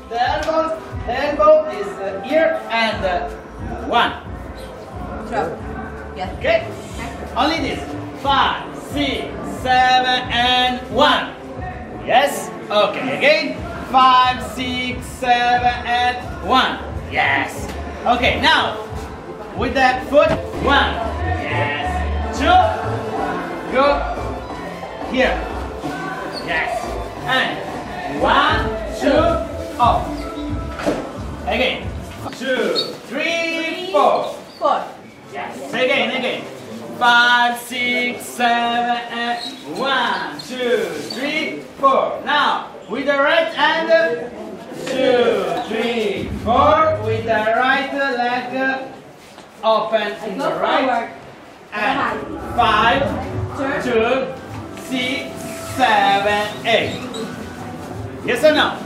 The elbow is here and 1. Yes. Okay? Only this. 5, 6, 7, and 1. Yes? Okay, again. 5, 6, 7, and 1. Yes. Okay, now with the foot 1. Yes. 2. Go here. Yes. And 1, 2, up. Again. 2, 3, 4. 4. Yes. Again. 5, 6, 7, and 1, 2, 3, 4. Now with the right hand. 2, 3, 4. With the right leg open in the right. And 5, 2, 6, 7, 8. Yes or no?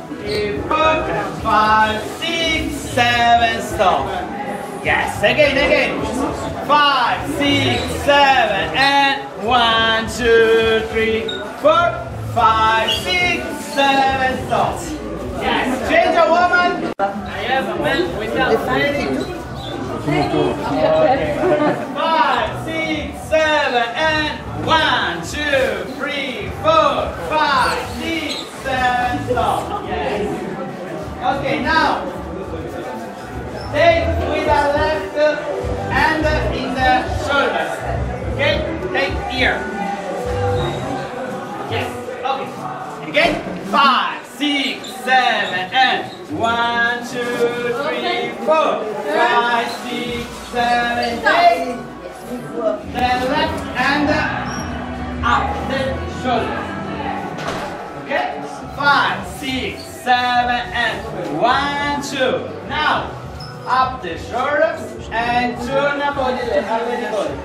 5, 6, 7, stop. Yes, again. 5, 6, 7, and 1, 2, 3, 4. 5, 6, 7, stop. Yes, change a woman. I have a man without training. Okay. 5, 6, 7, and 1, 2, 3, 4, 5, 6, 7, stop. Yes. Okay, now take with the left hand in the shoulders. Okay, take here. Yes. Okay. Again. 5, 6, 7, and 1, 2, 3, 4, 5, 6, 7, 8. The left hand up the shoulders. Okay? 5, 6, 7, and 1, 2. Now up the shoulders and turn the body, the body.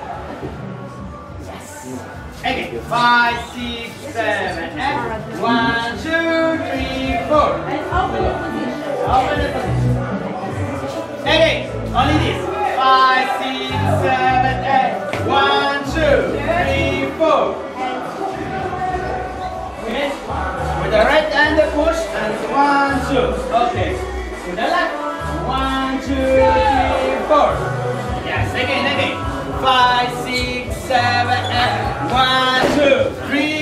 Yes. Again. 5, 6, 7, and 1, 2, 3, 4. And open the position. Open the position. Again. Only this. 5, 6, 7, and 1, 2, 3, 4. Okay. With the right hand push and 1, 2. Okay. With the left. 1, 2, 3, 4. Yes. Again. 5, 6, 7, and 1, 2, 3.